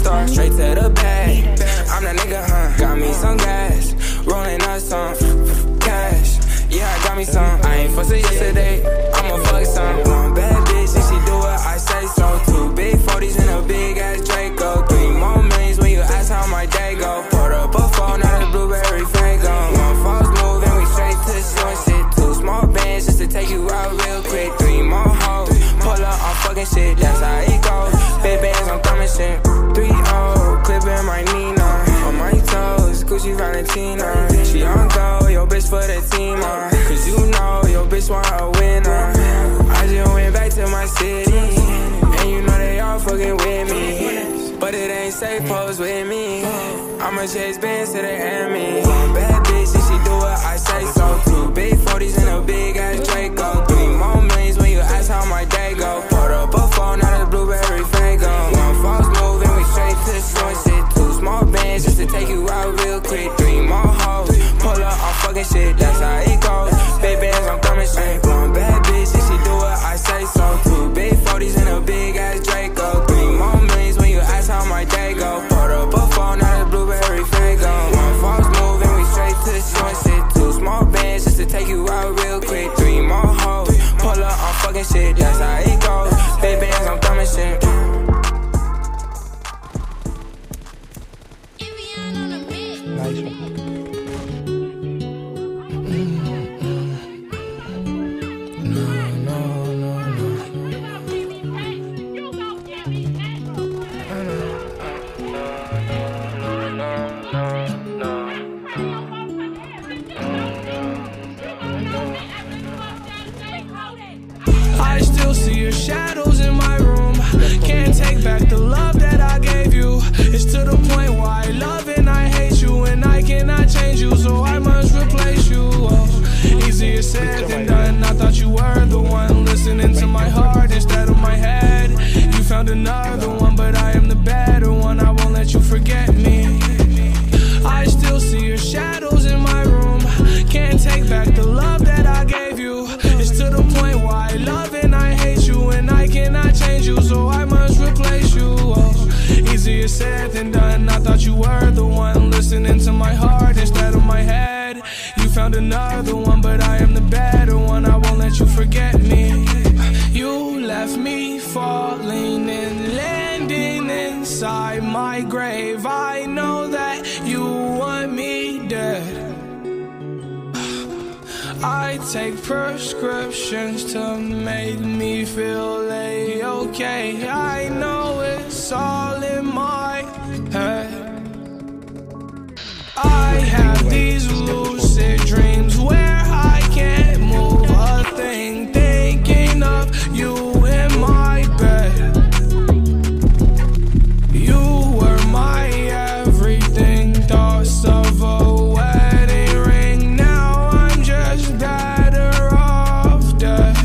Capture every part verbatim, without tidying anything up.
star, straight to the bag. I'm that nigga, huh? Got me some gas, rolling up some cash. Yeah, I got me some. I ain't fussing yesterday, I'ma fuck some. One bad bitch, and she do what I say so. Two big forties and a big ass Draco. Three more millions when you ask how my day go. Poured up a phone, now the blueberry Fago. One false move and we straight to short shit. Two small bands just to take you out real quick. Three more hoes, pull up on fucking shit, that's how it goes. Big bands, I'm thumbing shit. Three oh, clipping my Nina. On my toes, Gucci Valentina. She on go, yo bitch for the team, uh. Cause you know, yo bitch want a winner. I just went back to my city, and you know they all fucking with me. But it ain't safe, pose with me. I'ma chase bands to the enemy. One bad bitch, and she do what I say so. Two big forties and a big ass Draco. Three more millions when you ask how my day go. Poured up a phone, now the blueberry Fago. One false move and we straight to short shit. Two small bands just to take you out real quick. Three more hoes, pull up on fucking shit, that's how it goes. Big bands, I'm thumbing shit. One bad bitch, and she do what I say so. Two big forties and a big ass Draco. Three more millions when you ask how my day go. Poured up a phone, now the blueberry Fago. One false move and we straight to short shit. Two small bands just to take you out real quick. Three more hoes, pull up on fucking shit, that's how it goes. Big bands, I'm thumbing shit. Nice one. I still see your shadows in my room. Can't take back the love that I gave you. It's to the point where I love and I hate you, and I cannot change you, so I must replace you. Oh, easier said than done. I thought you were the one listening to my heart instead of my head. You found another one, but I am the better one. I won't let you forget me. I still see your shadows in my room. Can't take back the love that I gave you. It's to the point where I love and I hate you, and I cannot change you, so I must replace you. Oh, easier said than done. I thought you were the one listening to my heart instead of my head. You found another one, but I am the better one. I won't let you forget me. You left me falling and landing inside my grave. I know that you want me dead. I take prescriptions to make me feel A-okay. I know it's all in my head. I have these lucid dreams where I can't move a thing, thinking of you in my bed. You were my everything, thoughts of a wedding ring. Now I'm just better off dead.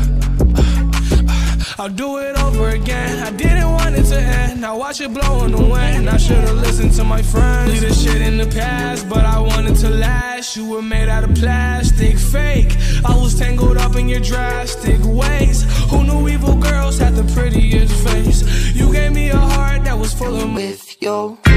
I'll do it over again. I didn't want it to end. Now watch it blow in the wind. I should've listened to my friends. Leave this shit in the past, but I wanted to last. You were made out of plastic, fake. I was tangled up in your drastic ways. Who knew evil girls had the prettiest face? You gave me a heart that was full of with your